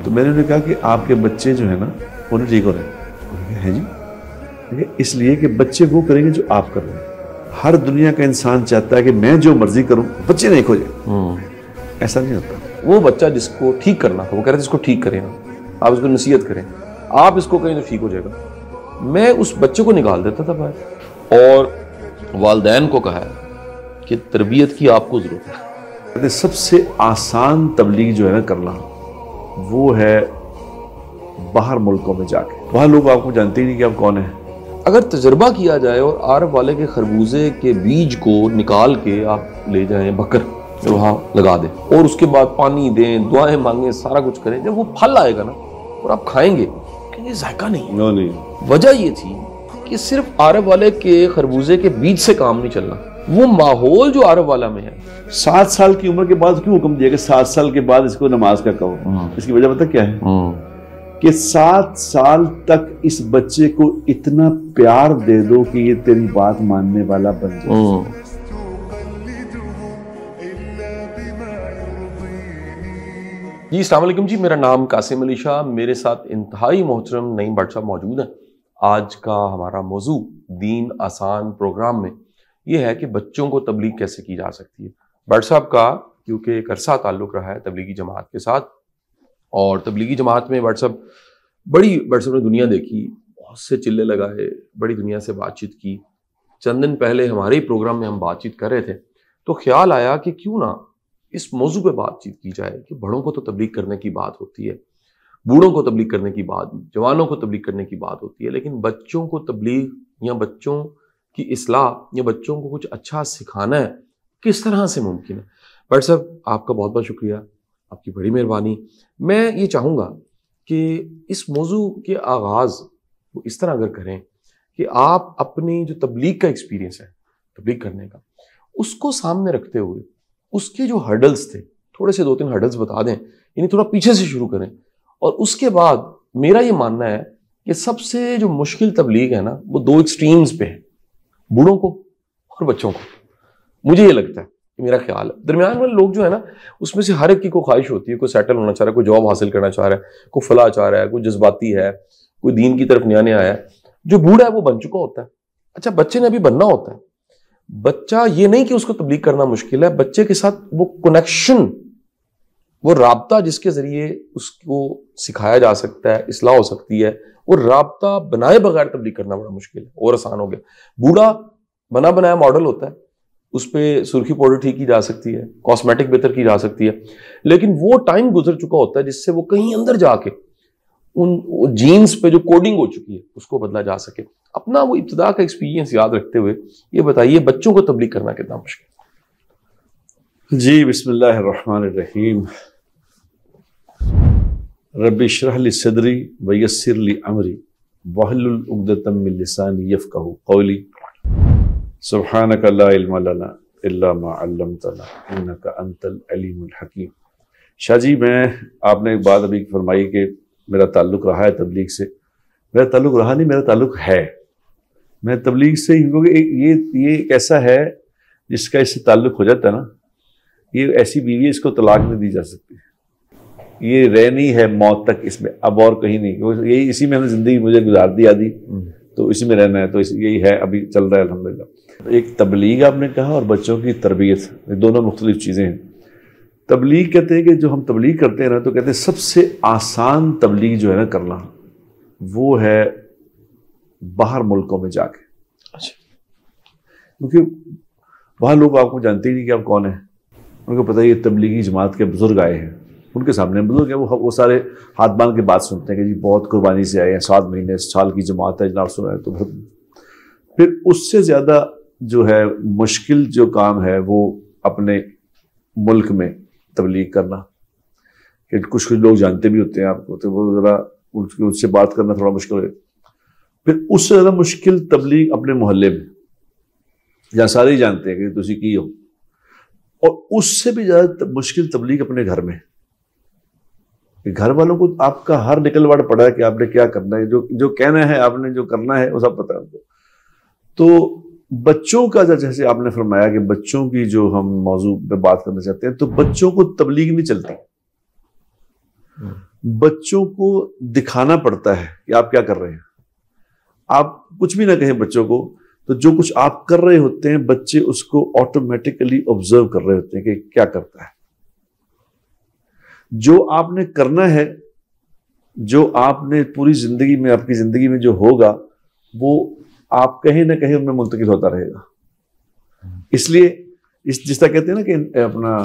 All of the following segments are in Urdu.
تو میں نے انہیں کہا کہ آپ کے بچے جو ہیں نا انہیں ٹھیک ہو رہے ہیں. ہے جی اس لیے کہ بچے وہ کریں گے جو آپ کر رہے ہیں. ہر دنیا کا انسان چاہتا ہے کہ میں جو مرضی کروں بچے نہیں کھو جائیں. ایسا نہیں ہوتا. وہ بچہ جس کو ٹھیک کرنا تھا وہ کہہ رہے تھے اس کو ٹھیک کریں آپ اس کو نصیحت کریں آپ اس کو کہیں تو ٹھیک ہو جائے گا. میں اس بچے کو نکال دیتا تھا باہر اور والدین کو کہا کہ تربیت کی آپ کو ضرورت ہے. سب سے آسان تبلیغ جو ہے نا کرنا وہ ہے باہر ملکوں میں جا کے. وہاں لوگ آپ کو جانتے ہی نہیں کہ آپ کون ہیں. اگر تجربہ کیا جائے اور عارف والے کے خربوزے کے بیج کو نکال کے آپ لے جائیں بکر وہاں لگا دیں اور اس کے بعد پانی دیں دعائیں مانگیں سارا کچھ کریں جب وہ پھل آئے گا نا اور آپ کھائیں گے کہ یہ ذائقہ نہیں. وجہ یہ تھی کہ صرف عارف والے کے خربوزے کے بیج سے کام نہیں چلنا. وہ ماحول جو عارف والا میں ہے 7 سال کی عمر کے بعد کیوں حکم دیا کہ 7 سال کے بعد اس کو نماز کا کہو. اس کی وجہ پتہ کیا ہے کہ 7 سال تک اس بچے کو اتنا پیار دے دو کہ یہ تیری بات ماننے والا بن جائے. جی السلام علیکم جی. میرا نام قاسم علی شاہ. میرے ساتھ انتہائی محترم نعیم بٹ صاحب موجود ہیں. آج کا ہمارا موضوع دین آسان پروگرام میں یہ ہے کہ بچوں کو تبلیغ کیسے کی جا سکتی ہے. بٹ صاحب کا کیونکہ ایک عرصہ تعلق رہا ہے تبلیغی جماعت کے ساتھ اور تبلیغی جماعت میں بٹ صاحب نے دنیا دیکھی بہت سے چلے لگائے بڑی دنیا سے بات چیت کی. چند دن پہلے ہمارے ہی پروگرام میں ہم بات چیت کر رہے تھے تو خیال آیا کہ کیوں نہ اس موضوع پہ بات چیت کی جائے کہ بڑوں کو تو تبلیغ کرنے کی بات ہوتی ہے بوڑھوں کو تبلیغ کرنے کی بات جوانوں کو تبلیغ کرنے کی بات ہوتی ہے لیکن بچوں کو تبلیغ یا بچوں کی اصلاح یا بچوں کو کچھ اچھا سکھانا ہے کس طرح سے ممکن ہے. بٹ صاحب آپ کا بہت بہت شکریہ آپ کی بڑی مہربانی. میں یہ چاہوں گا کہ اس موضوع کے آغاز وہ اس طرح اگر کریں کہ آپ اپنی جو تبلیغ کا ایکسپیرینس ہے تبلیغ کرنے کا اس کو سامنے رکھتے ہوئے اس کے جو ہرڈلز تھے تھوڑے سے 2-3 ہرڈلز بتا دیں یعنی تھوڑا پیچھے سے شروع کریں اور اس کے بعد میرا یہ ماننا ہے کہ سب سے جو مشکل تبلیغ ہے نا وہ 2 ایکسٹریمز پہ ہے بوڑھوں کو اور بچوں کو. مجھے یہ لگتا ہے کہ میرا خیال ہے درمیان والے لوگ جو ہے نا اس میں سے ہر ایک کی کوئی خواہش ہوتی ہے کوئی سیٹل ہونا چاہ رہا ہے کوئی جاب حاصل کرنا چاہ رہا ہے کوئی فلاح چاہ رہا ہے کوئی جذباتی ہے کوئی دین کی طرف نیا آیا ہے. جو بوڑھا ہے وہ بن چکا ہوتا ہے. اچھا بچے نے ابھی بننا ہوتا ہے. بچہ یہ نہیں کہ اس کو تبلیغ کرنا مشکل ہے بچے کے ساتھ وہ کنیکشن وہ رابطہ جس کے ذریعے اس کو سکھایا جا سکتا ہے اصلاح ہو سکتی ہے وہ رابطہ بنائے بغیر تبلیغ کرنا بڑا مشکل ہے اور آسان ہو گیا. بوڑھا بنا بنایا ماڈل ہوتا ہے اس پہ سرخی پاؤڈر ٹھیک کی جا سکتی ہے کاسمیٹک بہتر کی جا سکتی ہے لیکن وہ ٹائم گزر چکا ہوتا ہے جس سے وہ کہیں اندر جا کے ان جینز پہ جو کوڈنگ ہو چکی ہے اس کو بدلا جا سکے. اپنا وہ ابتدا کا ایکسپیرینس یاد رکھتے ہوئے یہ بتائیے بچوں کو تبلیغ کرنا کتنا مشکل ہے؟ جی بسم اللہ الرحمن الرحیم. رب اشرح لی صدری ویسر لی امری واحلل عقدۃ من لسانی یفقہوا قولی سبحانک لا علم لنا الا ما علمتنا انک انت العلیم الحکیم. شاہ جی آپ نے ایک بات ابھی فرمائی کہ میرا تعلق رہا ہے تبلیغ سے. میرا تعلق رہا نہیں میرا تعلق ہے. میں تبلیغ سے یہ ایک ایسا ہے جس کا اس سے تعلق ہو جاتا ہے نا یہ ایسی بیوی ہے اس کو طلاق نہیں دی جا سکتی. یہ رہنی ہے موت تک اس میں اب اور کہیں نہیں. یہی اسی میں ہم نے زندگی مجھے گزار دی آدھی تو اسی میں رہنا ہے تو یہی ہے ابھی چل رہا ہے الحمدللہ. ایک تبلیغ آپ نے کہا اور بچوں کی تربیت دونوں مختلف چیزیں ہیں. تبلیغ کہتے ہیں کہ جو ہم تبلیغ کرتے ہیں نا تو کہتے ہیں سب سے آسان تبلیغ جو ہے نا کرنا وہ ہے باہر ملکوں میں جا کے. کیونکہ وہاں لوگ آپ کو جانتے ہی نہیں کہ آپ کون ہیں. ان کو پتہ ہے یہ تبلیغی جماعت کے بزرگ آئے ہیں ان کے سامنے بزرگ ہیں وہ سارے ہاتھ باندھ کے بات سنتے ہیں کہ جی بہت قربانی سے آئے ہیں 7 مہینے سال کی جماعت ہے جناب سنا ہے تو پھر اس سے زیادہ جو ہے مشکل جو کام ہے وہ اپنے ملک میں تبلیغ کرنا کہ کچھ لوگ جانتے بھی ہوتے ہیں آپ کو تو وہ ذرا ان سے بات کرنا تھوڑا مشکل ہے. پھر اس سے زیادہ مشکل تبلیغ اپنے محلے میں جہاں سارے ہی جانتے ہیں کہ تسی کی ہو اور اس سے بھی زیادہ مشکل تبلیغ اپنے گھر میں. گھر والوں کو آپ کا ہر نکل وڑ پڑا ہے کہ آپ نے کیا کرنا ہے جو کہنا ہے آپ نے جو کرنا ہے وہ سب پتہ ہے ان کو. تو بچوں کا جیسے آپ نے فرمایا کہ بچوں کی جو ہم موضوع پہ بات کرنا چاہتے ہیں تو بچوں کو تبلیغ نہیں چلتی. بچوں کو دکھانا پڑتا ہے کہ آپ کیا کر رہے ہیں. آپ کچھ بھی نہ کہیں بچوں کو، تو جو کچھ آپ کر رہے ہوتے ہیں بچے اس کو آٹومیٹیکلی آبزرو کر رہے ہوتے ہیں کہ کیا کرتا ہے. جو آپ نے کرنا ہے، جو آپ نے پوری زندگی میں، آپ کی زندگی میں جو ہوگا، وہ آپ کہیں نہ کہیں ان میں منتقل ہوتا رہے گا. اس لیے جس طرح کہتے ہیں نا کہ اپنا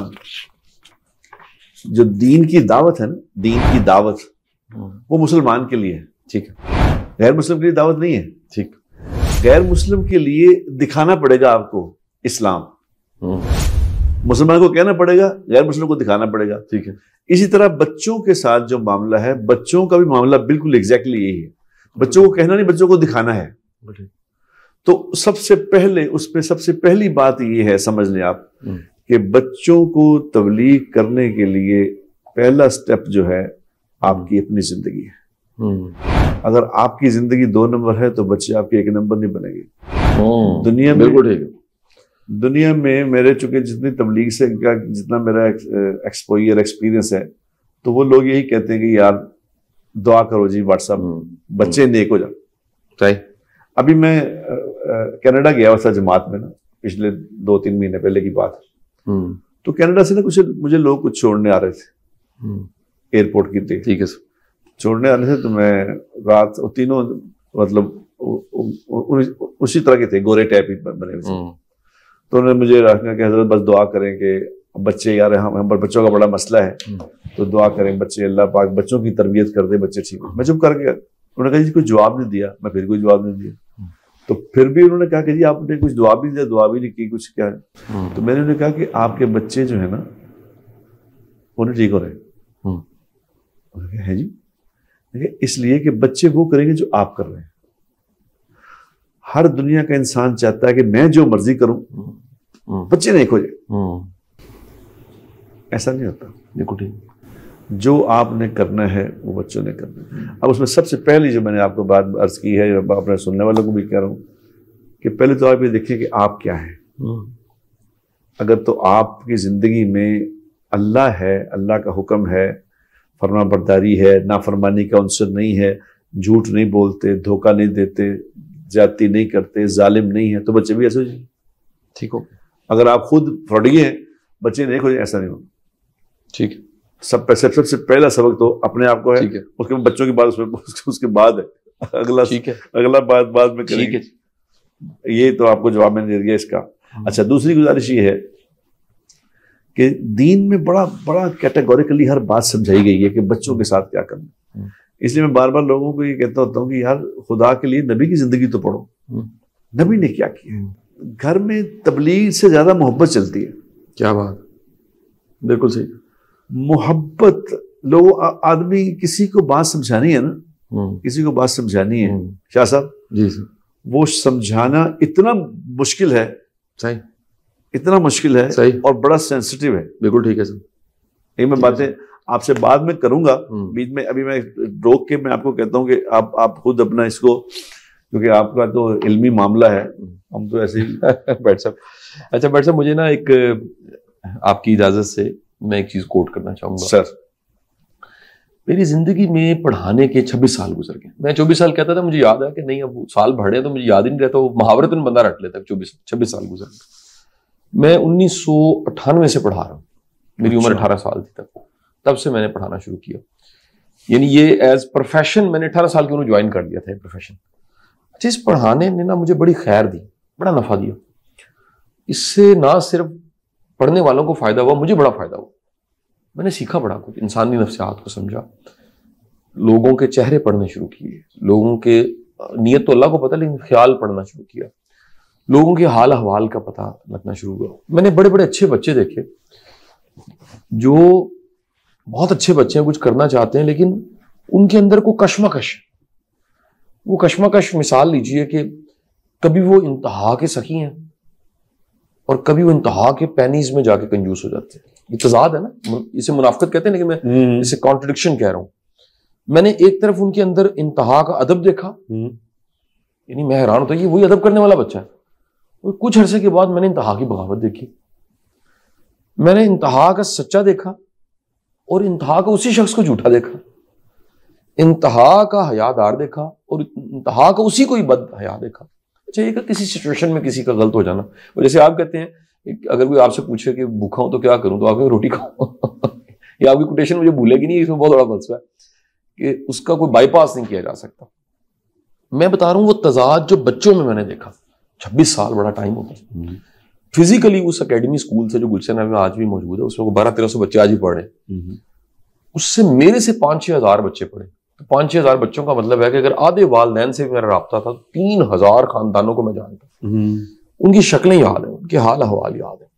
جو دین کی دعوت ہے نا، دین کی دعوت وہ مسلمان کے لیے ہے. ٹھیک ہے، غیر مسلم کے لیے دعوت نہیں ہے. ٹھیک، غیر مسلم کے لیے دکھانا پڑے گا آپ کو اسلام. مسلمان کو کہنا پڑے گا، غیر مسلم کو دکھانا پڑے گا. ٹھیک ہے. اسی طرح بچوں کے ساتھ جو معاملہ ہے، بچوں کا بھی معاملہ بالکل ایگزیکٹلی یہی ہے. بچوں کو کہنا نہیں، بچوں کو دکھانا ہے. تو سب سے پہلے اس پہ سب سے پہلی بات یہ ہے، سمجھ لیں آپ، کہ بچوں کو تبلیغ کرنے کے لیے پہلا سٹیپ جو ہے آپ کی اپنی زندگی ہے. اگر آپ کی زندگی 2 نمبر ہے تو بچے آپ کے 1 نمبر نہیں بنے گے. دنیا میں بالکل ٹھیک ہے. دنیا میں میرے چونکہ جتنی تبلیغ سے جتنا میرا ایکسپوئر ایکسپیرینس ہے، تو وہ لوگ یہی کہتے ہیں کہ یار دعا کرو جی واٹس ایپ، بچے نیک ہو جائیں. صحیح. ابھی میں کینیڈا گیا ہوا تھا جماعت میں نا، پچھلے 2-3 مہینے پہلے کی بات. تو کینیڈا سے نا مجھے لوگ کچھ چھوڑنے آ رہے تھے ایئرپورٹ کی. ٹھیک ہے، چھوڑنے آ رہے تھے. تو میں رات تینوں مطلب اسی طرح کے تھے، گورے ٹائپ ہی بنے ہوئے تھے. تو انہوں نے مجھے رکھا کہ حضرت بس دعا کریں کہ بچے، یار ہم بچوں کا بڑا مسئلہ ہے، تو دعا کریں بچے، اللہ پاک بچوں کی تربیت کر دے، بچے ٹھیک. میں چپ کر کے، انہوں نے کہا جی کوئی جواب نہیں دیا. میں پھر کوئی جواب نہیں دیا. تو پھر بھی انہوں نے کہا کہ جی آپ نے کچھ دعا بھی نہیں دیا، دعا بھی نہیں کی، کچھ کیا ہے. تو میں نے انہیں کہا کہ آپ کے بچے جو ہے نا انہیں ٹھیک ہو رہے ہیں. انہوں نے کہا ہے جی. اس لیے کہ بچے وہ کریں گے جو آپ کر رہے ہیں. ہر دنیا کا انسان چاہتا ہے کہ میں جو مرضی کروں بچے نہیں کھوجے. ایسا نہیں ہوتا. دیکھو ٹھیک، جو آپ نے کرنا ہے وہ بچوں نے کرنا ہے. اب اس میں سب سے پہلی جو میں نے آپ کو بات عرض کی ہے، اپنے سننے والوں کو بھی کہہ رہا ہوں، کہ پہلے تو آپ یہ دیکھیں کہ آپ کیا ہیں. اگر تو آپ کی زندگی میں اللہ ہے، اللہ کا حکم ہے، فرما برداری ہے، نافرمانی کا عنصر نہیں ہے، جھوٹ نہیں بولتے، دھوکہ نہیں دیتے، زیادتی نہیں کرتے، ظالم نہیں ہے، تو بچے بھی ایسے ہو جائیں. ٹھیک ہو. اگر آپ خود فراڈی ہیں، بچے نہیں ہو جائیں، ایسا نہیں ہوگا. ٹھیک ہے. سب سے پہلا سبق تو اپنے آپ کو ہے. اس کے بچوں کی بات اس کے بعد ہے. اگلا بات بعد میں کریں گے. یہ تو آپ کو جواب میں نے دے دیا اس کا. اچھا، دوسری گزارش یہ ہے کہ دین میں بڑا کیٹیگوریکلی ہر بات سمجھائی گئی ہے کہ بچوں کے ساتھ کیا کرنا. اس لیے میں بار بار لوگوں کو یہ کہتا ہوتا ہوں کہ یار خدا کے لیے نبی کی زندگی تو پڑھو. نبی نے کیا کیا. گھر میں تبلیغ سے زیادہ محبت چلتی ہے. کیا بات، بالکل صحیح. محبت، آدمی کسی کو بات سمجھانی ہے نا، کسی کو بات سمجھانی ہے شاہ صاحب جی، وہ سمجھانا اتنا مشکل ہے. صحیح. اتنا مشکل ہے اور بڑا سینسٹیو ہے. بالکل ٹھیک ہے سر. یہ میں باتیں آپ سے بعد میں کروں گا بیچ میں. ابھی میں روک کے میں آپ کو کہتا ہوں کہ آپ خود اپنا اس کو، کیونکہ آپ کا تو علمی معاملہ ہے، ہم تو ایسے ہی. بیٹھ صاحب، اچھا بیٹھ صاحب، مجھے نا ایک آپ کی اجازت سے میں ایک چیز کوٹ کرنا چاہوں گا. سر، میری زندگی میں پڑھانے کے 26 سال گزر گئے. میں 24 سال کہتا تھا، مجھے یاد ہے کہ نہیں اب سال بڑھے تو مجھے یاد ہی نہیں رہتا، وہ محاورتاً بندہ رٹ لیتا. 26 سال گزر گئے. میں 1998 سے پڑھا رہا ہوں. میری عمر 18 سال تھی تب سے میں نے پڑھانا شروع کیا. یعنی یہ ایز پروفیشن میں نے 18 سال کی عمر جوائن کر دیا تھا پروفیشن. اچھا، اس پڑھانے نے نا مجھے بڑی خیر دی، بڑا نفع دیا. اس سے نہ صرف پڑھنے والوں کو فائدہ ہوا، مجھے بڑا فائدہ ہوا. میں نے سیکھا بڑا کچھ، انسانی نفسیات کو سمجھا، لوگوں کے چہرے پڑھنے شروع کیے، لوگوں کے نیت تو اللہ کو پتہ لیکن خیال پڑھنا شروع کیا، لوگوں کے حال احوال کا پتہ لگنا شروع ہوا. میں نے بڑے بڑے اچھے بچے دیکھے جو بہت اچھے بچے ہیں، کچھ کرنا چاہتے ہیں لیکن ان کے اندر کو کشمکش. وہ کشمکش مثال لیجئے کہ کبھی وہ انتہا کے سخی ہیں اور کبھی وہ انتہا کے پینیز میں جا کے کنجوس ہو جاتے ہیں. یہ تضاد ہے نا، اسے منافقت کہتے ہیں، لیکن میں اسے کانٹرڈکشن کہہ رہا ہوں. میں نے ایک طرف ان کے اندر انتہا کا ادب دیکھا، یعنی میں حیران ہوتا یہ وہی ادب کرنے والا بچہ ہے. اور کچھ عرصے کے بعد میں نے انتہا کی بغاوت دیکھی. میں نے انتہا کا سچا دیکھا اور انتہا کا اسی شخص کو جھوٹا دیکھا. انتہا کا حیادار دیکھا اور انتہا کا اسی کو ہی بد حیا دیکھا. اچھا یہ کہ کسی سچویشن میں کسی کا غلط ہو جانا, اور جیسے آپ کہتے ہیں اگر کوئی آپ سے پوچھے کہ بھوکا ہوں تو کیا کروں, تو آپ روٹی کھاؤ. یہ آپ کی کوٹیشن مجھے بھولے گی نہیں, اس میں بہت بڑا فلسفہ ہے کہ اس کا کوئی بائی پاس نہیں کیا جا سکتا. میں بتا رہا ہوں وہ تضاد جو بچوں میں نے دیکھا, 26 سال بڑا ٹائم ہوتا ہے. فزیکلی اس اکیڈمی اسکول سے جو گلشن میں آج بھی موجود ہے, اس میں 1200-1300 بچے آج بھی پڑھ رہے ہیں. اس سے میرے سے 5-6 ہزار بچے پڑھے. تو 5-6 ہزار بچوں کا مطلب ہے کہ اگر آدھے والدین سے بھی میرا رابطہ تھا, 3000 خاندانوں کو میں جانتا ہوں. ان کی شکلیں یاد ہیں, ان کے حال احوال یاد ہیں.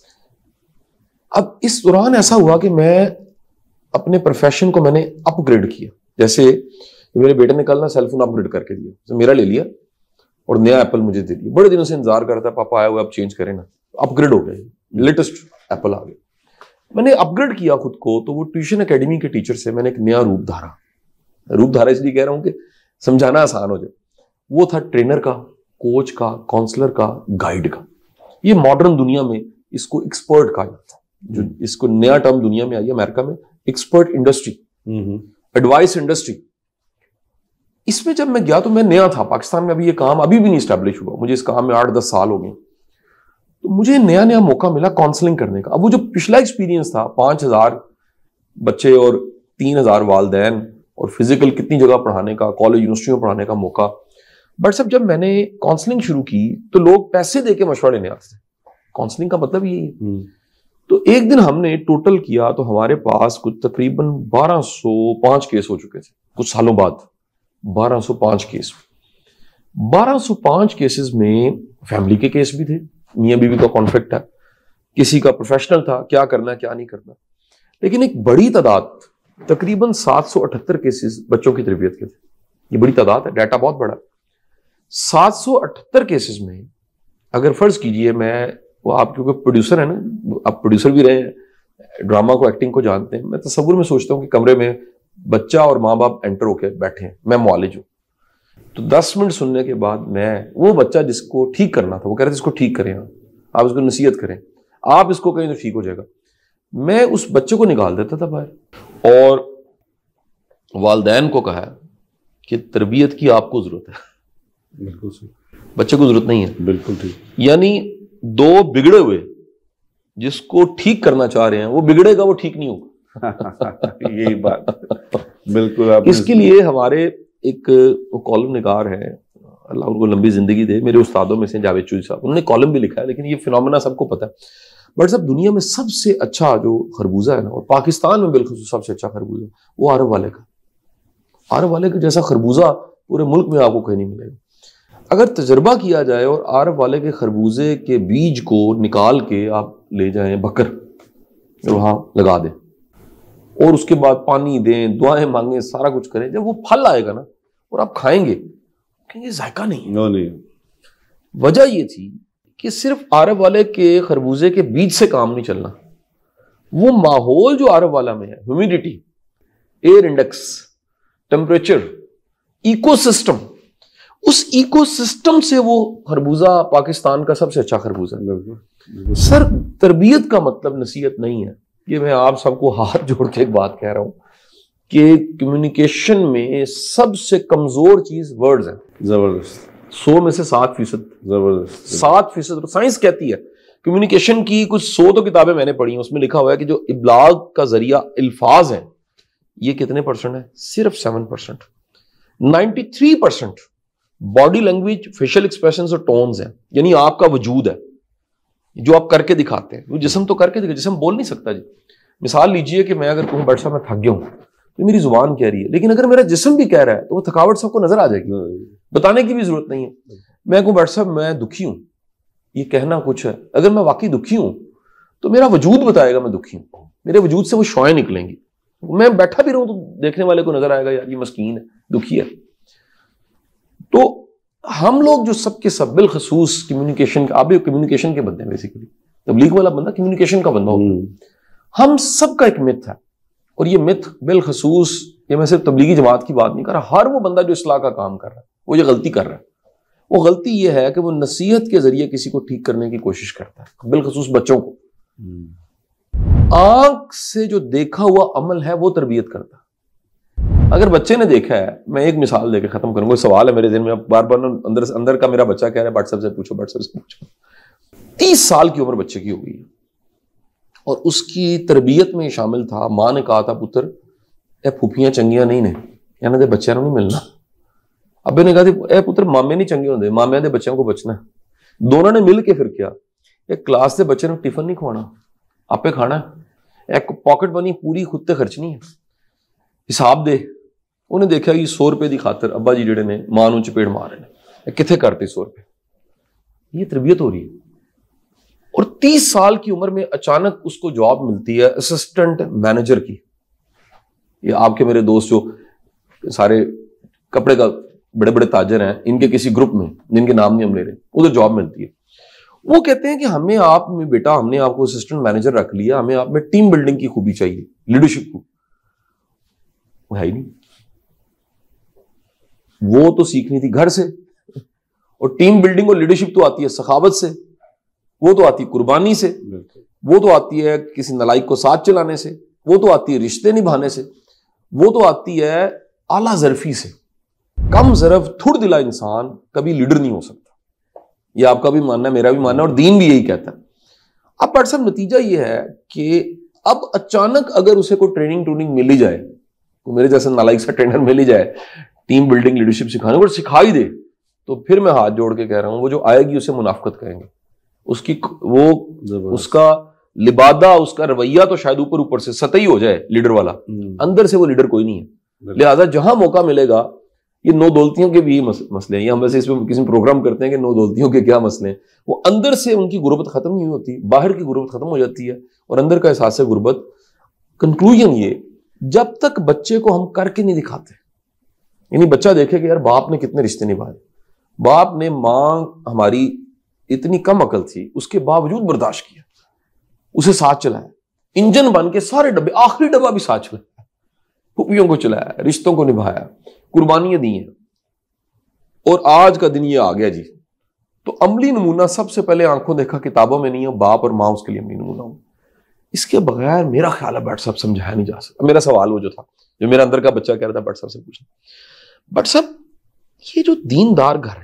اب اس دوران ایسا ہوا کہ میں اپنے پروفیشن کو میں نے اپ گریڈ کیا. جیسے میرے بیٹے نے کل نا سیل فون اپ گریڈ کر کے دیا, میرا لے لیا اور نیا ایپل مجھے دے دیا. بڑے دنوں سے انتظار کرتا ہے, پاپا آیا ہوا اب چینج کریں نا. اپ گریڈ ہو گیا, لیٹسٹ ایپل آ گیا. میں نے اپ گریڈ کیا خود کو, تو وہ ٹیوشن اکیڈمی کے ٹیچر سے میں نے ایک نیا روپ دھارا اس لیے کہہ رہا ہوں کہ سمجھانا آسان ہو جائے. وہ تھا ٹرینر کا, کوچ کا, کاؤنسلر کا, گائیڈ کا. یہ ماڈرن دنیا میں اس کو ایکسپرٹ کہا جاتا ہے, جو اس کو نیا ٹرم دنیا میں آئی ہے امریکہ میں, ایکسپرٹ انڈسٹری, ایڈوائس انڈسٹری. اس میں جب میں گیا تو میں نیا تھا پاکستان میں, ابھی یہ کام ابھی بھی نہیں اسٹیبلش ہوا, مجھے اس کام میں 8-10 سال ہو گئے. تو مجھے نیا موقع ملا کاؤنسلنگ کرنے کا. اب وہ جو پچھلا ایکسپیرینس تھا 5000 بچے اور 3000 والدین اور فزیکل کتنی جگہ پڑھانے کا, کالج یونیورسٹیوں میں پڑھانے کا موقع. بٹ سب جب میں نے کاؤنسلنگ شروع کی تو لوگ پیسے دے کے مشورہ لینے آتے تھے. کاؤنسلنگ کا مطلب یہی ہے. تو ایک دن ہم نے ٹوٹل کیا تو ہمارے پاس کچھ تقریباً 1205 کیس ہو چکے تھے کچھ سالوں بعد. 1205 کیس. 1205 کیسز میں فیملی کے کیس بھی تھے, میاں بیوی کا کانفلکٹ ہے, کسی کا پروفیشنل تھا, کیا کرنا ہے کیا نہیں کرنا. لیکن ایک بڑی تعداد, تقریباً 778 کیسز بچوں کی تربیت کے تھے. یہ بڑی تعداد ہے, ڈیٹا بہت بڑا. 778 کیسز میں اگر فرض کیجئے, میں وہ آپ کیونکہ پروڈیوسر ہیں نا, آپ پروڈیوسر بھی رہے ہیں, ڈرامہ کو ایکٹنگ کو جانتے ہیں, میں تصور میں سوچتا ہوں کہ کمرے میں بچہ اور ماں باپ انٹر ہو کے بیٹھے ہیں, میں معالج ہوں. تو 10 منٹ سننے کے بعد میں وہ بچہ جس کو ٹھیک کرنا تھا, وہ کہہ رہے تھے اس کو ٹھیک کریں, آپ اس کو نصیحت کریں, آپ اس کو کہیں تو ٹھیک ہو جائے گا, میں اس بچے کو نکال دیتا تھا باہر اور والدین کو کہا کہ تربیت کی آپ کو ضرورت ہے. بالکل صحیح, بچے کو ضرورت نہیں ہے. بالکل ٹھیک. یعنی 2 بگڑے ہوئے جس کو ٹھیک کرنا چاہ رہے ہیں, وہ بگڑے گا, وہ ٹھیک نہیں ہوگا. یہی بات بالکل. اس کے لیے ہمارے ایک کالم نگار ہے, اللہ ان کو لمبی زندگی دے, میرے استادوں میں سے جاوید چوہی صاحب, انہوں نے کالم بھی لکھا ہے, لیکن یہ فینومینا سب کو پتا ہے. بٹ سب دنیا میں سب سے اچھا جو خربوزہ ہے نا, اور پاکستان میں بالخصوص سب سے اچھا خربوزہ, وہ عرب والے کا. عرب والے کا جیسا خربوزہ پورے ملک میں آپ کو کہیں نہیں ملے گا. اگر تجربہ کیا جائے اور عرب والے کے خربوزے کے بیج کو نکال کے آپ لے جائیں بکر وہاں لگا دیں اور اس کے بعد پانی دیں, دعائیں مانگیں, سارا کچھ کریں, جب وہ پھل آئے گا نا اور آپ کھائیں گے کہیں گے ذائقہ نہیں. وجہ یہ تھی کہ صرف عرب والے کے خربوزے کے بیج سے کام نہیں چلنا. وہ ماحول جو عرب والا میں ہے, humidity, air index, temperature, ecosystem, اس ایکو سسٹم سے وہ خربوزہ پاکستان کا سب سے اچھا خربوزہ ہے. سر تربیت کا مطلب نصیحت نہیں ہے. یہ میں آپ سب کو ہاتھ جوڑ کے ایک بات کہہ رہا ہوں کہ کمیونیکیشن میں سب سے کمزور چیز ورڈز ہیں. زبردست. 100 میں سے 7%. زبردست. 7%. سائنس کہتی ہے کمیونیکیشن کی کچھ 100 تو کتابیں میں نے پڑھی ہیں, اس میں لکھا ہوا ہے کہ جو ابلاغ کا ذریعہ الفاظ ہیں یہ کتنے پرسنٹ ہے؟ صرف 7%. 93% باڈی لینگویج, فیشل ایکسپریشنز اور ٹونز ہیں, یعنی آپ کا وجود ہے جو آپ کر کے دکھاتے ہیں. وہ جسم تو کر کے دکھا, جسم بول نہیں سکتا جی. مثال لیجئے کہ میں اگر کہوں ڈاکٹر صاحب میں تھک گیا ہوں, تو میری زبان کہہ رہی ہے, لیکن اگر میرا جسم بھی کہہ رہا ہے تو وہ تھکاوٹ سب کو نظر آ جائے گی, بتانے کی بھی ضرورت نہیں ہے. میں کہوں ڈاکٹر صاحب میں دکھی ہوں, یہ کہنا کچھ ہے, اگر میں واقعی دکھی ہوں تو میرا وجود بتائے گا میں دکھی ہوں, میرے وجود سے وہ شعائیں نکلیں گی. میں بیٹھا بھی رہوں تو دیکھنے والے کو نظر آئے گا یار یہ مسکین ہے, دکھی ہے. تو ہم لوگ جو سب کے سب بالخصوص کمیونیکیشن, آپ بھی کمیونیکیشن کے بندے ہیں بیسیکلی, تبلیغ والا بندہ کمیونیکیشن کا بندہ ہوتا. ہم سب کا ایک مت ہے, اور یہ مت بالخصوص, یہ میں صرف تبلیغی جماعت کی بات نہیں کر رہا, ہر وہ بندہ جو اصلاح کا کام کر رہا ہے وہ یہ غلطی کر رہا ہے. وہ غلطی یہ ہے کہ وہ نصیحت کے ذریعے کسی کو ٹھیک کرنے کی کوشش کرتا ہے, بالخصوص بچوں کو. آنکھ سے جو دیکھا ہوا عمل ہے وہ تربیت کرتا ہے. اگر بچے نے دیکھا ہے, میں ایک مثال دے کے ختم کروں گا, سوال ہے میرے ذہن میں, بار بار اندر کا میرا بچہ کہہ رہا ہے واٹس ایپ سے پوچھو, واٹس ایپ سے پوچھو. 30 سال کی عمر بچے کی ہو گئی اور اس کی تربیت میں شامل تھا, ماں نے کہا تھا پتر اے پھوپھیاں چنگیاں نہیں نے, یعنی دے بچوں نہیں ملنا. ابے نے کہا تھی اے پتر مامے نہیں چنگے ہوندے, مامے دے بچوں کو بچنا. دونوں نے مل کے پھر کیا, ایک کلاس دے بچے نے ٹفن نہیں کھوانا, آپے کھانا ہے, ایک پاکٹ بنی پوری خود تے خرچنی ہے, حساب دے. انہیں دیکھا کہ 100 روپے دی خاطر ابا جی جڑے نے ماں نوں چپیڑ مار رہے ہیں, کتنے کرتے 100 روپے. یہ تربیت ہو رہی ہے. اور 30 سال کی عمر میں اچانک اس کو جاب ملتی ہے اسسٹنٹ مینیجر کی. یہ آپ کے میرے دوست جو سارے کپڑے کا بڑے بڑے تاجر ہیں, ان کے کسی گروپ میں جن کے نام نہیں ہم لے رہے, ادھر جاب ملتی ہے. وہ کہتے ہیں کہ ہمیں آپ میں بیٹا, ہم نے آپ کو اسسٹنٹ مینیجر رکھ لیا, ہمیں آپ میں ٹیم بلڈنگ کی خوبی چاہیے, لیڈرشپ کو. وہ ہے ہی نہیں. وہ تو سیکھنی تھی گھر سے, اور ٹیم بلڈنگ اور لیڈرشپ تو آتی ہے سخاوت سے, وہ تو آتی ہے قربانی سے, وہ تو آتی ہے کسی نالائق کو ساتھ چلانے سے, وہ تو آتی ہے رشتے نبھانے سے, وہ تو آتی ہے اعلیٰ ظرفی سے. کم ظرف تھوڑ دلا انسان کبھی لیڈر نہیں ہو سکتا. یہ آپ کا بھی ماننا ہے, میرا بھی ماننا ہے, اور دین بھی یہی کہتا ہے. اب ڈاکٹر صاحب نتیجہ یہ ہے کہ اب اچانک اگر اسے کوئی ٹریننگ مل ہی جائے, تو میرے جیسے نالائق سا ٹرینر مل ہی جائے ٹیم بلڈنگ لیڈرشپ سکھانے کو, سکھا ہی دے, تو پھر میں ہاتھ جوڑ کے کہہ رہا ہوں وہ جو آئے گی اسے منافقت کہیں گے. اس کی وہ اس کا لبادہ, اس کا رویہ تو شاید اوپر سے سطحی ہو جائے لیڈر والا, اندر سے وہ لیڈر کوئی نہیں ہے. لہٰذا جہاں موقع ملے گا, یہ نو دولتیوں کے بھی مسئلے ہیں, یہ ہم ویسے اس میں کسی پروگرام کرتے ہیں کہ نو دولتیوں کے کیا مسئلے ہیں. وہ اندر سے ان کی غربت ختم نہیں ہوتی, باہر کی غربت ختم ہو جاتی ہے, اور اندر کا احساس غربت. کنکلوژن یہ, جب تک بچے کو ہم کر کے نہیں دکھاتے, یعنی بچہ دیکھے کہ یار باپ نے کتنے رشتے نبھائے, باپ نے, ماں ہماری اتنی کم عقل تھی اس کے باوجود برداشت کیا, اسے ساتھ چلایا, انجن بن کے سارے ڈبے, آخری ڈبہ بھی ساتھ چلایا, پھوپھیوں کو چلایا, رشتوں کو نبھایا, قربانیاں دی ہیں. اور آج کا دن یہ آ گیا جی, تو عملی نمونہ سب سے پہلے آنکھوں دیکھا کتابوں میں نہیں ہے, باپ اور ماں اس کے لیے عملی نمونہ ہوں. اس کے بغیر میرا خیال ہے بٹ صاحب سمجھایا نہیں جا سکتا. میرا سوال وہ جو تھا, جو میرا اندر کا بچہ کہہ رہا تھا بٹ صاحب سے پوچھنا, بٹ صاحب یہ جو دیندار گھر ہے,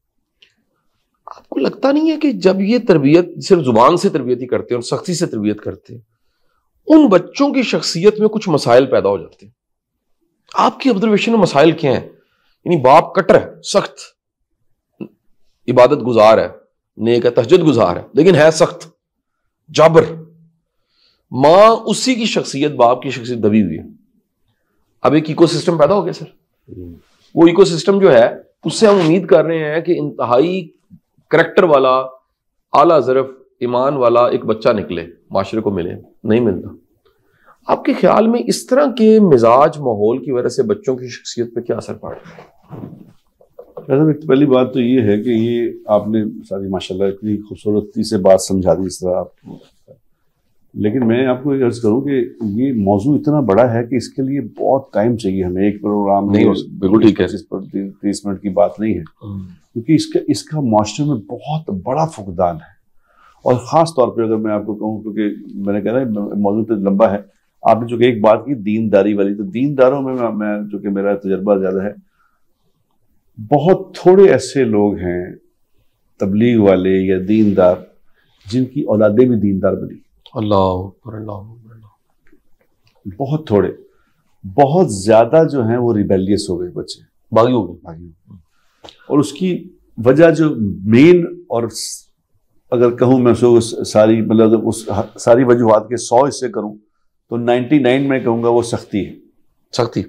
آپ کو لگتا نہیں ہے کہ جب یہ تربیت صرف زبان سے تربیت ہی کرتے ہیں اور سختی سے تربیت کرتے ہیں, ان بچوں کی شخصیت میں کچھ مسائل پیدا ہو جاتے ہیں؟ آپ کی آبزرویشن میں مسائل کیا ہیں؟ یعنی باپ کٹر ہے, سخت, عبادت گزار ہے, نیک ہے, تہجد گزار ہے, لیکن ہے سخت, جابر. ماں اسی کی شخصیت, باپ کی شخصیت دبی ہوئی ہے. اب ایک ایکو سسٹم پیدا ہو گیا سر. وہ ایکو سسٹم جو ہے اس سے ہم امید کر رہے ہیں کہ انتہائی کریکٹر والا, اعلیٰ ظرف, ایمان والا ایک بچہ نکلے, معاشرے کو ملے. نہیں ملتا. آپ کے خیال میں اس طرح کے مزاج ماحول کی وجہ سے بچوں کی شخصیت پہ کیا اثر پڑ رہا ہے؟ پہلی بات تو یہ ہے کہ یہ آپ نے ساری ماشاءاللہ اتنی خوبصورتی سے بات سمجھا دی اس طرح آپ, لیکن میں آپ کو یہ عرض کروں کہ یہ موضوع اتنا بڑا ہے کہ اس کے لیے بہت ٹائم چاہیے ہمیں. ایک پروگرام نہیں, بالکل ٹھیک ہے, 30 منٹ کی بات نہیں ہے, کیونکہ اس کا معاشرے میں بہت بڑا فقدان ہے. اور خاص طور پہ اگر میں آپ کو کہوں, کیونکہ میں نے کہا نا موضوع تو لمبا ہے, آپ نے جو کہ ایک بات کی دینداری والی, تو دینداروں میں جو کہ میرا تجربہ زیادہ ہے, بہت تھوڑے ایسے لوگ ہیں تبلیغ والے یا دیندار جن کی اولادیں بھی دیندار بنی. اللہ بہت تھوڑے. بہت زیادہ جو ہیں وہ ریبیلیس ہو گئے, بچے باغی ہو گئے. اور اس کی وجہ جو مین, اور اگر کہوں میں ساری مطلب اس ساری وجوہات کے 100 حصے کروں تو 99 میں کہوں گا وہ سختی ہے. سختی,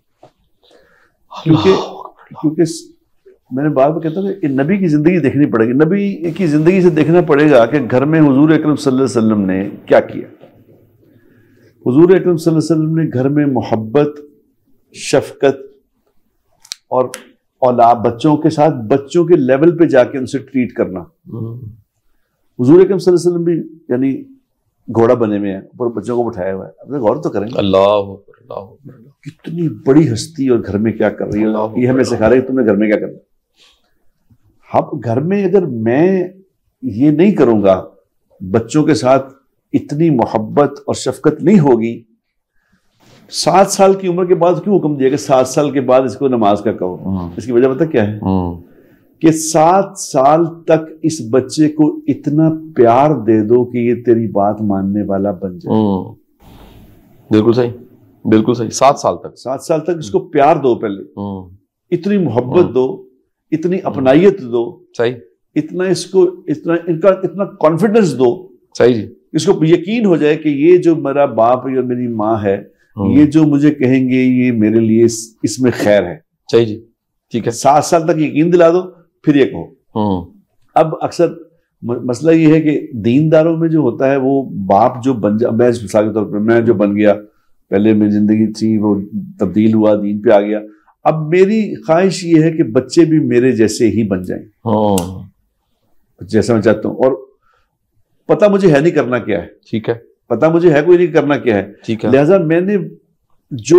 کیونکہ میں نے بار بار کہتا ہوں کہ نبی کی زندگی دیکھنی پڑے گی. نبی کی زندگی سے دیکھنا پڑے گا کہ گھر میں حضور اکرم صلی اللہ علیہ وسلم نے کیا کیا. حضور اکرم صلی اللہ علیہ وسلم نے گھر میں محبت, شفقت اور اولاد بچوں کے ساتھ بچوں کے لیول پہ جا کے ان سے ٹریٹ کرنا. حضور اکرم صلی اللہ علیہ وسلم بھی یعنی گھوڑا بنے میں ہے, اوپر بچوں کو بٹھایا ہوا ہے. اپنے غور تو کریں گے, اللہ کتنی بڑی ہستی اور گھر میں کیا کر رہی ہے, یہ ہمیں سکھا رہی ہے تم نے گھر میں کیا کرنا. اب گھر میں اگر میں یہ نہیں کروں گا, بچوں کے ساتھ اتنی محبت اور شفقت نہیں ہوگی, 7 سال کی عمر کے بعد کیوں حکم دیا کہ 7 سال کے بعد اس کو نماز کا کہو؟ اس کی وجہ پتہ کیا ہے کہ 7 سال تک اس بچے کو اتنا پیار دے دو کہ یہ تیری بات ماننے والا بن جائے. بالکل صحیح، بالکل صحیح. 7 سال تک 7 سال تک اس کو پیار دو، پہلے اتنی محبت دو، اتنی اپنائیت دو، صحیح، اتنا اس کو اتنا کانفیڈنس دو، صحیح جی، اس کو یقین ہو جائے کہ یہ جو میرا باپ اور میری ماں ہے، یہ جو مجھے کہیں گے یہ میرے لیے اس میں خیر ہے. صحیح جی، ٹھیک ہے. 7 سال تک یقین دلا دو پھر یہ کہو. اب اکثر مسئلہ یہ ہے کہ دینداروں میں جو ہوتا ہے وہ باپ جو بن جا، میں مثال کے طور پر میں جو بن گیا، پہلے میری زندگی تھی وہ تبدیل ہوا، دین پہ آ گیا، اب میری خواہش یہ ہے کہ بچے بھی میرے جیسے ہی بن جائیں جیسا میں چاہتا ہوں. اور پتہ مجھے ہے نہیں کرنا کیا ہے، ٹھیک ہے، پتہ مجھے ہے کوئی نہیں کرنا کیا ہے، ٹھیک ہے. لہٰذا میں نے جو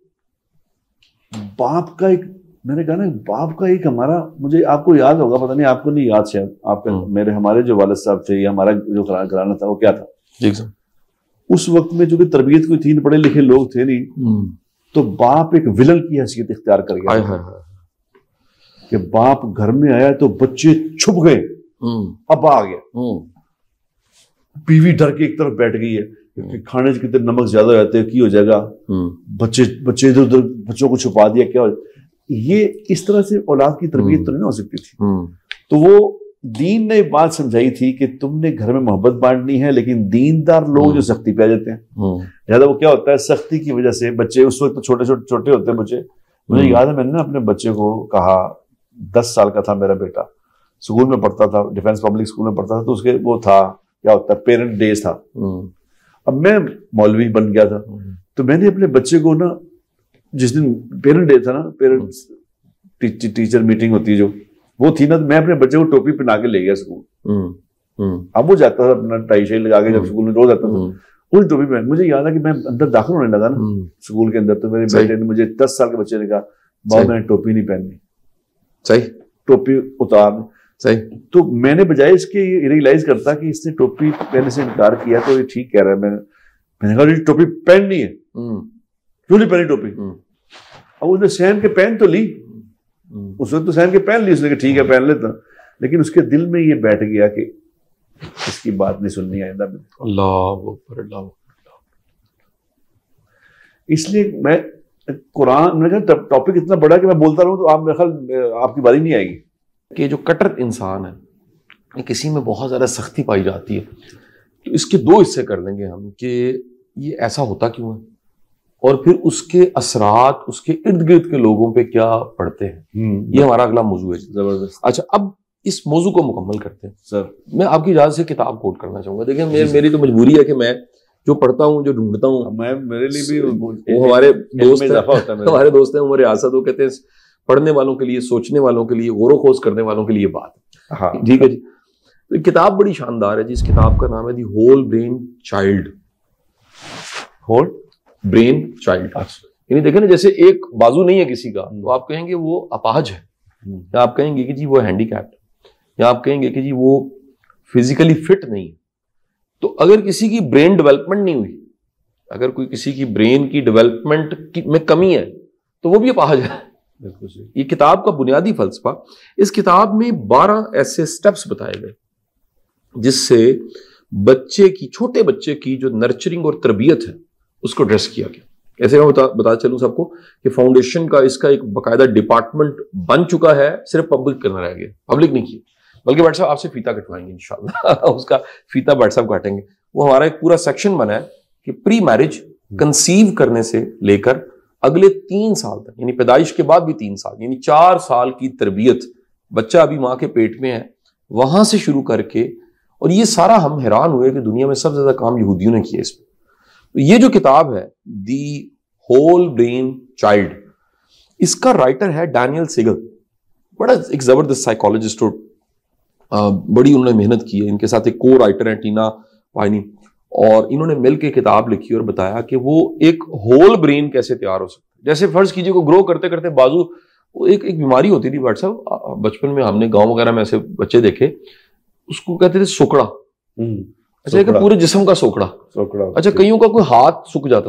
باپ کا ایک، میں نے کہا نا باپ کا ایک ہمارا، مجھے آپ کو یاد ہوگا، پتہ نہیں آپ کو نہیں یاد شاید، آپ ہمارے جو والد صاحب تھے یا ہمارا جو گھرانہ تھا وہ کیا تھا، اس وقت میں جو کہ تربیت کوئی تھی، پڑھے لکھے لوگ تھے نہیں، تو باپ ایک ولن کی حیثیت اختیار کر گیا کہ باپ گھر میں آیا تو بچے چھپ گئے، اب آ گیا، بیوی ڈر کے ایک طرف بیٹھ گئی ہے، کھانے کے کتنے نمک زیادہ ہو جاتے کی ہو جائے گا، بچے ادھر ادھر بچوں کو چھپا دیا، کیا ہو جائے. یہ اس طرح سے اولاد کی تربیت تو نہیں ہو سکتی تھی. تو وہ دین نے بات سمجھائی تھی کہ تم نے گھر میں محبت بانٹنی ہے، لیکن دیندار لوگ جو سختی پہ آ جاتے ہیں، زیادہ وہ کیا ہوتا ہے سختی کی وجہ سے بچے اس وقت چھوٹے ہوتے ہیں بچے. مجھے یاد ہے میں نے نا اپنے بچے کو کہا، 10 سال کا تھا میرا بیٹا، اسکول میں پڑھتا تھا، ڈیفینس پبلک اسکول میں پڑھتا تھا، تو اس کے وہ تھا کیا ہوتا ہے پیرنٹ ڈیز تھا. اب میں مولوی بن گیا تھا، تو میں نے اپنے بچے کو نا، جس دن پیرنٹ ڈے تھا نا، پیرنٹ ٹیچر میٹنگ ہوتی ہے جو وہ تھی نا، میں اپنے بچے کو ٹوپی پہنا کے لے گیا اسکول. اب وہ جاتا تھا اپنا ٹائی شائی لگا کے، جب اسکول میں روز آتا تھا وہی ٹوپی پہن. مجھے یاد ہے کہ میں اندر داخل ہونے لگا نا اسکول کے اندر، تو میرے بیٹے نے مجھے 10 سال کے بچے نے کہا بابا میں نے ٹوپی نہیں پہننی. صحیح، ٹوپی اتار. صحیح. تو میں نے بجائے اس کے ریئلائز کرتا کہ اس نے ٹوپی پہننے سے انکار کیا تو یہ ٹھیک کہہ رہا ہے. میں نے کہا ٹوپی پہننی ہے، کیوں نہیں پہنی ٹوپی؟ اب اس نے سہن کے پہن تو لی، اس وقت تو سہن کے پہن لی، اس نے کہا ٹھیک ہے پہن لیتا، لیکن اس کے دل میں یہ بیٹھ گیا کہ اس کی بات نہیں سننی آئندہ میں. اللہ اکبر، اللہ اکبر. اس لیے میں قرآن میں کہا ٹاپک اتنا بڑا کہ میں بولتا رہوں تو آپ میرے خیال آپ کی باری نہیں آئے گی. کہ جو کٹر انسان ہے، کسی میں بہت زیادہ سختی پائی جاتی ہے، تو اس کے 2 حصے کر دیں گے ہم کہ یہ ایسا ہوتا کیوں ہے، اور پھر اس کے اثرات اس کے ارد گرد کے لوگوں پہ کیا پڑتے ہیں. یہ ہمارا اگلا موضوع ہے. زبردست. اچھا، اب اس موضوع کو مکمل کرتے ہیں. سر میں آپ کی اجازت سے کتاب کوٹ کرنا چاہوں گا. دیکھیں میری تو مجبوری ہے کہ میں جو پڑھتا ہوں، جو ڈھونڈتا ہوں، میرے لیے بھی وہ ہمارے دوست ہیں عمر ریاست، وہ کہتے ہیں پڑھنے والوں کے لیے، سوچنے والوں کے لیے، غور و خوض کرنے والوں کے لیے بات. ٹھیک ہے جی. تو کتاب بڑی شاندار ہے جی. اس کتاب کا نام ہے the whole brain child. Whole brain child. یعنی دیکھیں نا، جیسے ایک بازو نہیں ہے کسی کا تو آپ کہیں گے وہ اپاہج ہے، یا آپ کہیں گے کہ جی وہ ہینڈی کیپڈ، یا آپ کہیں گے کہ جی وہ فزیکلی فٹ نہیں ہے. تو اگر کسی کی برین ڈیولپمنٹ نہیں ہوئی، اگر کوئی کسی کی برین کی ڈیولپمنٹ میں کمی ہے تو وہ بھی اپاہج ہے. یہ کتاب کا بنیادی فلسفہ. اس کتاب میں 12 ایسے سٹیپس بتائے گئے جس سے بچے کی، چھوٹے بچے کی جو نرچرنگ اور تربیت ہے اس کو ایڈریس کیا گیا. ایسے میں بتا چلوں سب کو کہ فاؤنڈیشن کا اس کا ایک باقاعدہ ڈپارٹمنٹ بن چکا ہے، صرف پبلک کرنا رہ گیا. پبلک نہیں کی، بلکہ بٹ صاحب آپ سے فیتا کٹوائیں گے انشاءاللہ. اس کا فیتا بٹ صاحب کاٹیں گے. وہ ہمارا ایک پورا سیکشن بنا ہے کہ پری میرج، کنسیو کرنے سے لے کر اگلے 3 سال تک، یعنی پیدائش کے بعد بھی 3 سال، یعنی 4 سال کی تربیت، بچہ ابھی ماں کے پیٹ میں ہے وہاں سے شروع کر کے. اور یہ سارا ہم حیران ہوئے کہ دنیا میں سب سے زیادہ کام یہودیوں نے کیا اس پہ. یہ جو کتاب ہے دی ہول برین چائلڈ، اس کا رائٹر ہے ڈینیل سیگل. بڑا ایک زبردست سائیکالوجسٹ، بڑی انہوں نے محنت کی ہے. ان کے ساتھ ایک کو رائٹر ہیں ٹینا وائنی، اور انہوں نے مل کے کتاب لکھی اور بتایا کہ وہ ایک ہول برین کیسے تیار ہو سکتا ہے. جیسے فرض کیجئے کو گرو کرتے کرتے بازو، وہ ایک بیماری ہوتی تھی بٹ صاحب، بچپن میں ہم نے گاؤں وغیرہ میں ایسے بچے دیکھے، اس کو کہتے تھے سوکڑا. اچھا، کہ پورے جسم کا سوکڑا. اچھا، کئیوں کا کوئی ہاتھ سک جاتا تھا،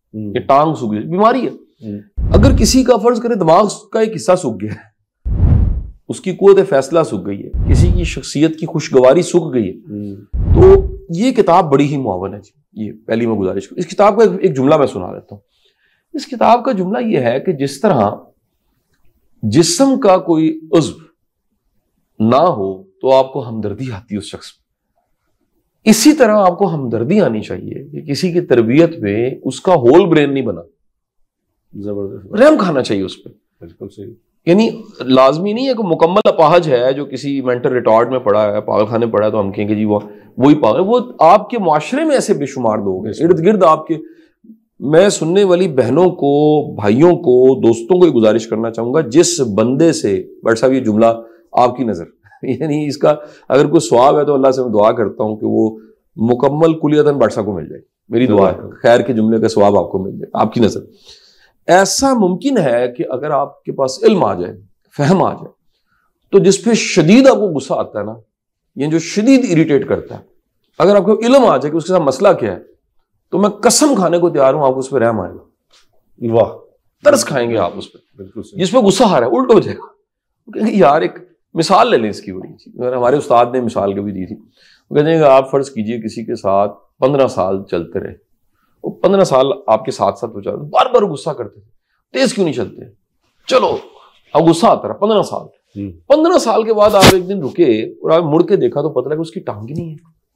کہ ٹانگ سوکھ گئی، بیماری ہے۔ اگر کسی کا فرض کرے دماغ کا ایک حصہ سوکھ گیا ہے، اس کی قوت فیصلہ سوکھ گئی ہے، کسی کی شخصیت کی خوشگواری سوکھ گئی ہے، تو یہ کتاب بڑی ہی معاون ہے جی۔ یہ پہلی میں گزارش کروں، اس کتاب کا ایک جملہ میں سنا دیتا ہوں۔ اس کتاب کا جملہ یہ ہے کہ جس طرح جسم کا کوئی عضو نہ ہو تو آپ کو ہمدردی آتی ہے اس شخص میں، اسی طرح آپ کو ہمدردی آنی چاہیے کہ کسی کی تربیت میں اس کا ہول برین نہیں بنا، زبردست، رحم کھانا چاہیے اس پہ۔ بالکل صحیح۔ یعنی لازمی نہیں ہے کہ مکمل اپاہج ہے جو کسی مینٹل ریٹارڈ میں پڑا ہے، پاگل خانے پڑا ہے، تو ہم کہیں گے جی وہی پاگل۔ وہ آپ کے معاشرے میں ایسے بے شمار لوگ ہیں ارد گرد آپ کے۔ میں سننے والی بہنوں کو، بھائیوں کو، دوستوں کو یہ گزارش کرنا چاہوں گا، جس بندے سے بٹ صاحب یہ جملہ آپ کی نظر یعنی اس کا اگر کوئی ثواب ہے تو اللہ سے میں دعا کرتا ہوں کہ وہ مکمل کلیتاً بٹ صاحب کو مل جائے، میری دعا ہے، خیر کے جملے کا ثواب آپ کو مل جائے آپ کی نظر۔ ایسا ممکن ہے کہ اگر آپ کے پاس علم آ جائے، فہم آ جائے، تو جس پہ شدید آپ کو غصہ آتا ہے نا، یہ جو شدید اریٹیٹ کرتا ہے، اگر آپ کو علم آ جائے کہ اس کے ساتھ مسئلہ کیا ہے، تو میں قسم کھانے کو تیار ہوں آپ کو اس پہ رحم آئے گا، واہ ترس کھائیں گے آپ اس پہ۔ بالکل جس پہ غصہ آ رہا ہے الٹ ہو جائے گا، وہ کہیں گے یار ایک مثال لے لیں اس کی بڑی چیز، ہمارے استاد نے مثال کبھی دی تھی، وہ کہتے ہیں کہ آپ فرض کیجئے کسی کے ساتھ 15 سال چلتے رہے، وہ 15 سال آپ کے ساتھ ساتھ ہو جاتے، بار بار غصہ کرتے تھے، تیز کیوں نہیں چلتے، چلو اب غصہ آتا رہا 15 سال، 15 سال کے بعد آپ ایک دن رکے اور آپ مڑ کے دیکھا تو پتہ لگا اس کی ٹانگ ہی نہیں ہے۔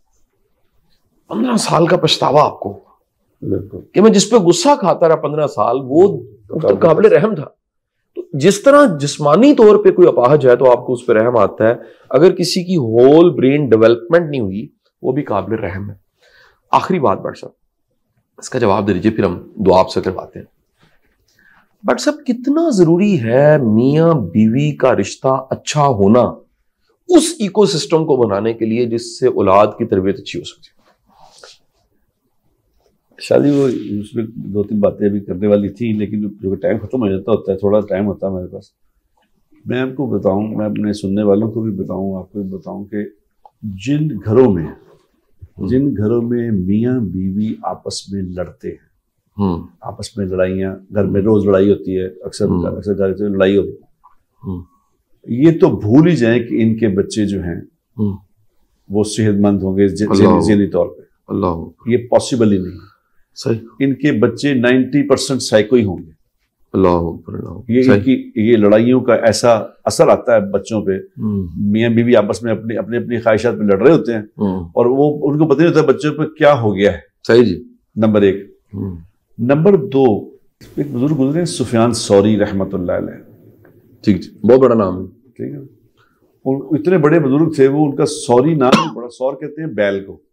15 سال کا پچھتاوا آپ کو کہ میں جس پہ غصہ کھاتا رہا 15 سال وہ قابل رحم تھا۔ تو جس طرح جسمانی طور پہ کوئی اپاہج ہے تو آپ کو اس پہ رحم آتا ہے، اگر کسی کی ہول برین ڈیولپمنٹ نہیں ہوئی وہ بھی قابل رحم ہے۔ آخری بات بٹ صاحب، اس کا جواب دے دیجیے پھر ہم دعا آپ سے کرواتے ہیں۔ بٹ صاحب کتنا ضروری ہے میاں بیوی کا رشتہ اچھا ہونا اس ایکو سسٹم کو بنانے کے لیے جس سے اولاد کی تربیت اچھی ہو سکتی ہے؟ شادی وہ اس میں 2-3 باتیں بھی کرنے والی تھیں، لیکن جو ٹائم ختم ہو جاتا ہوتا ہے، تھوڑا ٹائم ہوتا ہے میرے پاس، میں آپ کو بتاؤں، میں اپنے سننے والوں کو بھی بتاؤں، آپ کو بھی بتاؤں کہ جن گھروں میں میاں بیوی آپس میں لڑتے ہیں، آپس میں لڑائیاں، گھر میں روز لڑائی ہوتی ہے، اکثر گھر سے لڑائی ہوتی ہے، یہ تو بھول ہی جائیں کہ ان کے بچے جو ہیں وہ صحت مند ہوں گے ذہنی طور پہ، اللہ یہ پاسبل ہی نہیں صحیح۔ ان کے بچے 90% سائیکو ہی ہوں گے، اللہ یہ لڑائیوں کا ایسا اثر آتا ہے بچوں پہ، میاں بیوی آپس میں اپنی خواہشات پہ لڑ رہے ہوتے ہیں اور وہ ان کو پتہ نہیں ہوتا بچوں پہ کیا ہو گیا ہے، صحیح جی، نمبر 1۔ نمبر 2، ایک بزرگ گزرے ہیں سفیان ثوری رحمۃ اللہ علیہ، ٹھیک، بہت بڑا نام ہے، ٹھیک ہے، اتنے بڑے بزرگ تھے وہ، ان کا ثوری نام بڑا، ثور کہتے ہیں بیل کو،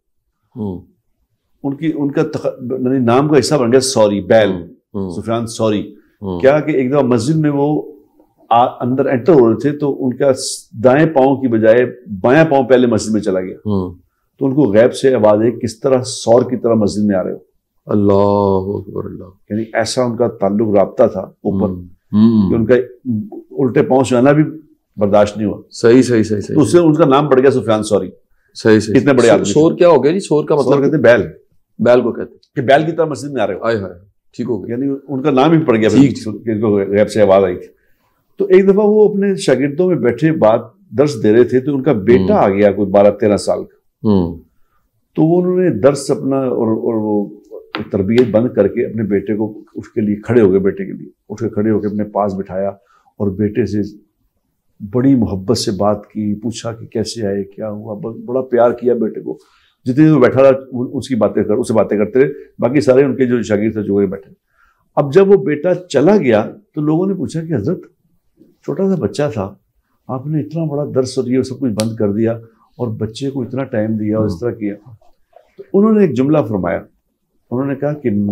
ان کا نام کا حصہ بن گیا ثوری، بیل، سفیان ثوری۔ کیا کہ ایک دفعہ مسجد میں وہ اندر انٹر ہو رہے تھے تو ان کا دائیں پاؤں کی بجائے بایاں پاؤں پہلے مسجد میں چلا گیا، تو ان کو غیب سے آواز ہے کس طرح ثور کی طرح مسجد میں آ رہے ہو، اللہ اکبر اللہ، یعنی ایسا ان کا تعلق رابطہ تھا اوپر کہ ان کا الٹے پاؤں سے آنا بھی برداشت نہیں ہوا، صحیح صحیح صحیح، تو اس سے ان کا نام پڑ گیا سفیان ثوری، صحیح صحیح، اتنے بڑے آدمی۔ ثور کیا ہو گیا جی؟ ثور کا مطلب کہتے ہیں بیل، بیل کو کہتے ہیں کہ بیل کی طرح مسجد میں آ رہے ہو، آئے ہائے، ٹھیک ہو گیا، یعنی ان کا نام ہی پڑ گیا کہ ان کو غیب سے آواز آئی تھی۔ تو ایک دفعہ وہ اپنے شاگردوں میں بیٹھے بات درس دے رہے تھے تو ان کا بیٹا آ گیا کوئی 12-13 سال کا، تو وہ انہوں نے درس اپنا اور وہ تربیت بند کر کے اپنے بیٹے کو اس کے لیے کھڑے ہو گئے، بیٹے کے لیے اٹھ کے کھڑے ہو کے اپنے پاس بٹھایا اور بیٹے سے بڑی محبت سے بات کی، پوچھا کہ کیسے آئے، کیا ہوا، بڑا پیار کیا بیٹے کو، جتنے وہ بیٹھا رہا اس کی باتیں اس سے باتیں کرتے رہے، باقی سارے ان کے جو شاگرد تھے جو بیٹھے۔ اب جب وہ بیٹا چلا گیا تو لوگوں نے پوچھا کہ حضرت چھوٹا سا بچہ تھا، آپ نے اتنا بڑا درس اور یہ سب کچھ بند کر دیا اور بچے کو اتنا ٹائم دیا اور اس طرح کیا، تو انہوں نے ایک جملہ فرمایا، انہوں نے کہا کہ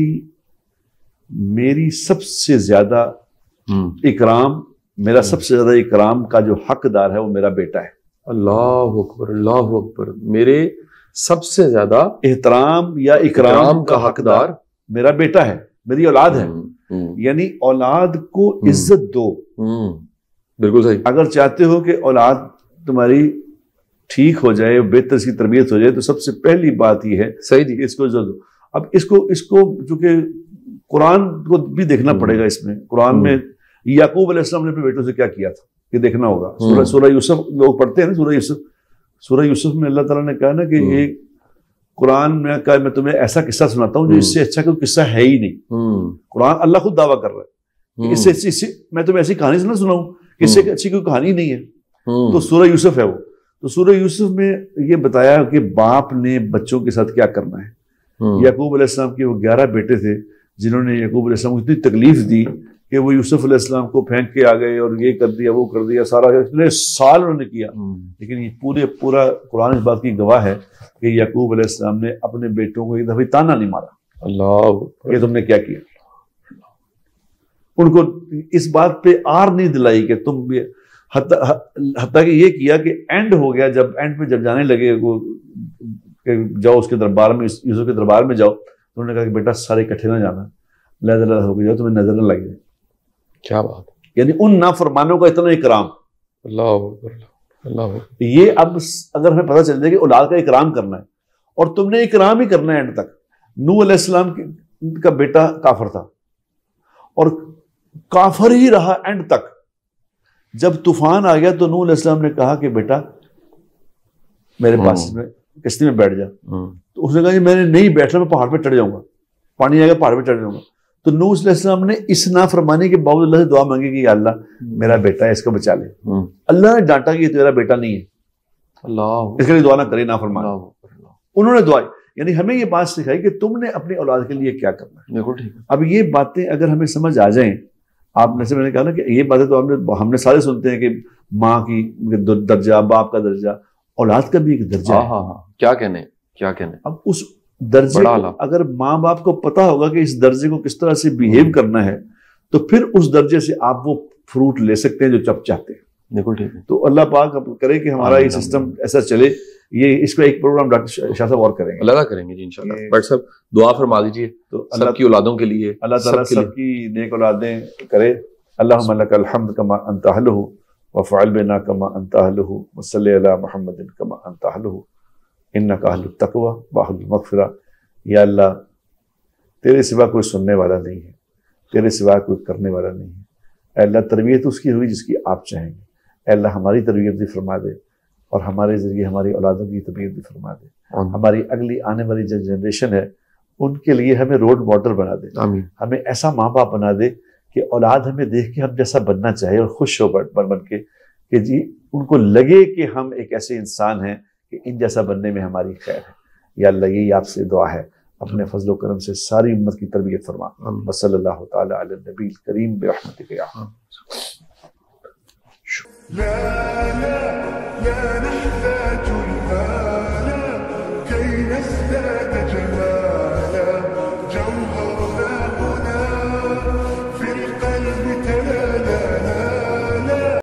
میری سب سے زیادہ اکرام، میرا سب سے زیادہ اکرام کا جو حقدار ہے وہ میرا بیٹا ہے، اللہ اکبر اللہ اکبر، میرے سب سے زیادہ احترام یا اکرام کا حقدار میرا بیٹا ہے، میری اولاد ہے، یعنی اولاد کو عزت دو، بالکل صحیح، اگر چاہتے ہو کہ اولاد تمہاری ٹھیک ہو جائے، بہتر اس کی تربیت ہو جائے، تو سب سے پہلی بات یہ ہے صحیح جی اس کو عزت دو۔ اب اس کو چونکہ قرآن کو بھی دیکھنا پڑے گا اس میں. قرآن میں یعقوب علیہ السلام نے اپنے بیٹوں سے کیا کیا تھا یہ دیکھنا ہوگا. سورہ یوسف لوگ پڑھتے ہیں نا, سورہ یوسف میں اللہ تعالیٰ نے کہا نا کہ یہ قرآن میں کہا میں تمہیں ایسا قصہ سناتا ہوں جو اس سے اچھا کوئی قصہ ہے ہی نہیں. قرآن اللہ خود دعویٰ کر رہا ہے کہ اس سے میں تمہیں ایسی کہانی سے نہ سناؤں کہ اس سے اچھی کوئی کہانی نہیں ہے. تو سورہ یوسف ہے وہ. تو سورہ یوسف میں یہ بتایا کہ باپ نے بچوں کے ساتھ کیا کرنا ہے. یعقوب علیہ السلام کے وہ 11 بیٹے تھے جنہوں نے یعقوب علیہ السلام کو اتنی تکلیف دی کہ وہ یوسف علیہ السلام کو پھینک کے آ گئے اور یہ کر دیا وہ کر دیا, سارا اتنے سال انہوں نے کیا. لیکن یہ پورا قرآن اس بات کی گواہ ہے کہ یعقوب علیہ السلام نے اپنے بیٹوں کو ایک دفعہ تانا نہیں مارا اللہ کہ تم نے کیا کیا. ان کو اس بات پہ آر نہیں دلائی کہ تم بھی, حتیٰ کہ یہ کیا کہ اینڈ ہو گیا, جب اینڈ پہ جب جانے لگے وہ کہ جاؤ اس کے دربار میں, یوسف کے دربار میں جاؤ, تو انہوں نے کہا کہ بیٹا سارے اکٹھے نہ جانا, علیحدہ ہو کے جاؤ, تمہیں نظر نہ لگ جائے. کیا بات, یعنی ان نافرمانوں کا اتنا اکرام. اللہ یہ اب اگر ہمیں پتہ چل جائے کہ اولاد کا اکرام کرنا ہے اور تم نے اکرام ہی کرنا ہے اینڈ تک. نوح علیہ السلام کا بیٹا کافر تھا اور کافر ہی رہا اینڈ تک. جب طوفان آ گیا تو نوح علیہ السلام نے کہا کہ بیٹا میرے پاس میں کشتی میں بیٹھ جا. تو اس نے کہا کہ میں نے نہیں بیٹھنا, میں پہاڑ پہ چڑھ جاؤں گا, پانی آئے گا پہاڑ پہ چڑھ جاؤں گا. تو نوح علیہ السلام نے اس نافرمانی کے باوجود اللہ سے دعا مانگی کہ یا اللہ میرا بیٹا ہے اس کو بچا لے. اللہ نے ڈانٹا کہ یہ تیرا بیٹا نہیں ہے, اللہ اس کے لیے دعا نہ کرے نافرمان. انہوں نے دعا, یعنی ہمیں یہ بات سکھائی کہ تم نے اپنی اولاد کے لیے کیا کرنا ہے. اب یہ باتیں اگر ہمیں سمجھ آ جائیں, آپ نے سے میں نے کہا نا کہ یہ باتیں تو ہم نے سارے سنتے ہیں کہ ماں کی درجہ, باپ کا درجہ, اولاد کا بھی ایک درجہ ہے. کیا کہنے. اب اس درجے کو اگر ماں باپ کو پتا ہوگا کہ اس درجے کو کس طرح سے بیہیو کرنا ہے تو پھر اس درجے سے آپ وہ فروٹ لے سکتے ہیں جو چپ چاہتے ہیں. بالکل ٹھیک ہے. تو اللہ پاک کرے کہ ہمارا یہ سسٹم ایسا چلے. یہ اس کا ایک پروگرام ڈاکٹر شاہ صاحب اور کریں گے, اللہ کریں گے جی انشاءاللہ. ڈاکٹر صاحب دعا فرما دیجیے تو اللہ کی اولادوں کے لیے, اللہ تعالیٰ سب کی نیک اولادیں کرے. اللہم لک الحمد کما انت اہلہ وفعل بنا کما انت اہلہ وصلی علی محمد کما انت اہلہ انک اہل التقوی واہل المغفرہ. یا اللہ تیرے سوا کوئی سننے والا نہیں ہے, تیرے سوا کوئی کرنے والا نہیں ہے. اے اللہ تربیت اس کی ہوئی جس کی آپ چاہیں گے. اے اللہ ہماری تربیت بھی فرما دے اور ہمارے ذریعے ہماری اولادوں کی تربیت بھی فرما دے. ہماری اگلی آنے والی جو جنریشن ہے ان کے لیے ہمیں رول ماڈل بنا دے. ہمیں ایسا ماں باپ بنا دے کہ اولاد ہمیں دیکھ کے ہم جیسا بننا چاہے اور خوش ہو بن کے کہ جی ان کو لگے کہ ہم ایک ایسے انسان ہیں کہ ان جیسا بننے میں ہماری خیر ہے. یا اللہ یہی آپ سے دعا ہے, اپنے فضل و کرم سے ساری امت کی تربیت فرما. وصلی اللہ تعالی علی النبی الکریم برحمتک یا لا نحتاج المال كي نزداد جمالا جوهر